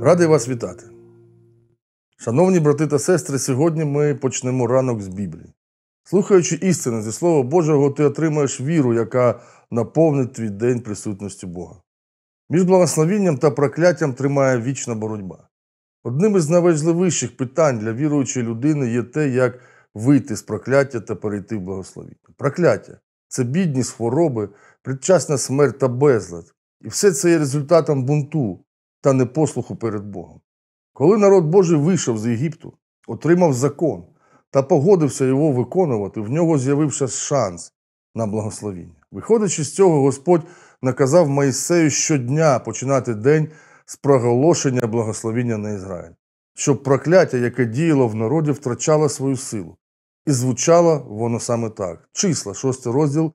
Радий вас вітати. Шановні брати та сестри, сьогодні ми почнемо ранок з Біблії. Слухаючи істини зі Слова Божого, ти отримаєш віру, яка наповнить твій день присутністю Бога. Між благословінням та прокляттям тримає вічна боротьба. Одним із найважливіших питань для віруючої людини є те, як вийти з прокляття та перейти в благословіння. Прокляття – це бідність, хвороби, предчасна смерть та безлад. І все це є результатом бунту та непослуху перед Богом. Коли народ Божий вийшов з Єгипту, отримав закон та погодився його виконувати, в нього з'явився шанс на благословіння. Виходячи з цього, Господь наказав Моїсею щодня починати день з проголошення благословіння на Ізраїль, щоб прокляття, яке діяло в народі, втрачало свою силу. І звучало воно саме так. Числа, 6 розділ,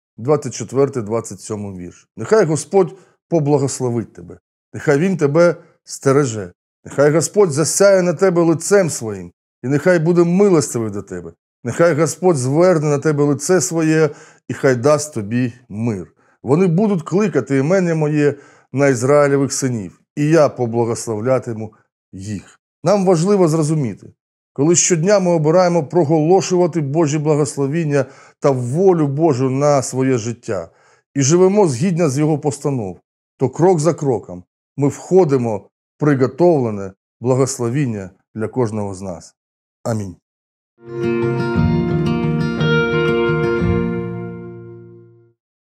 24-27 вірш. Нехай Господь поблагословить тебе, нехай Він тебе стереже, нехай Господь засяє на тебе лицем своїм, і нехай буде милостивий до тебе. Нехай Господь зверне на тебе лице своє, і хай дасть тобі мир. Вони будуть кликати імення моє на Ізраїлевих синів, і я поблагословлятиму їх. Нам важливо зрозуміти, коли щодня ми обираємо проголошувати Божі благословіння та волю Божу на своє життя і живемо згідно з Його постанов, то крок за кроком ми входимо в приготовлене благословіння для кожного з нас. Амінь.